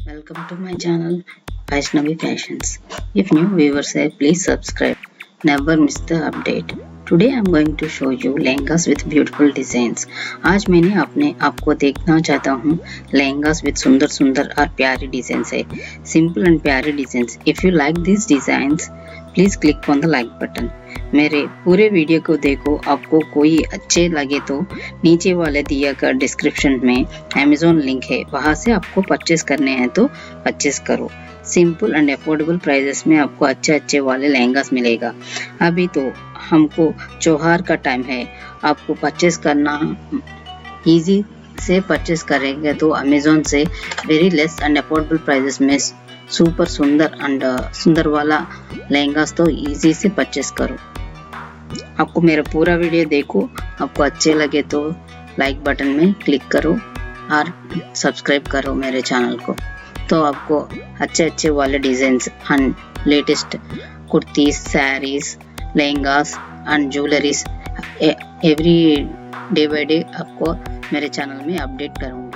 Welcome to my channel Vaishnavi Fashions. If new viewers are, please subscribe. Never miss the update. Today I am going to show you lehengas with beautiful designs. आज मैंने आपको देखना चाहता हूँ lehengas with सुंदर सुंदर और प्यारे डिजाइन है. Simple and प्यारे design. If you like these designs, please click on the like button. मेरे पूरे वीडियो को देखो. आपको कोई अच्छे लगे तो नीचे वाले दिया कर डिस्क्रिप्शन में Amazon लिंक है, वहां से आपको परचेस करने हैं तो परचेस करो. सिंपल एंड अफोर्डेबल प्राइसेस में आपको अच्छे वाले लहंगास मिलेगा. अभी तो हमको त्योहार का टाइम है, आपको परचेस करना इजी से परचेस करेंगे तो Amazon से very less and affordable prices में सुपर सुंदर वाला लहंगास तो इजी से परचेस करो. आपको मेरा पूरा वीडियो देखो. आपको अच्छे लगे तो लाइक बटन में क्लिक करो और सब्सक्राइब करो मेरे चैनल को. तो आपको अच्छे वाले designs and latest kurtis, saris, lehengas and jewelleries every day by day आपको मेरे चैनल में अपडेट करूँगी.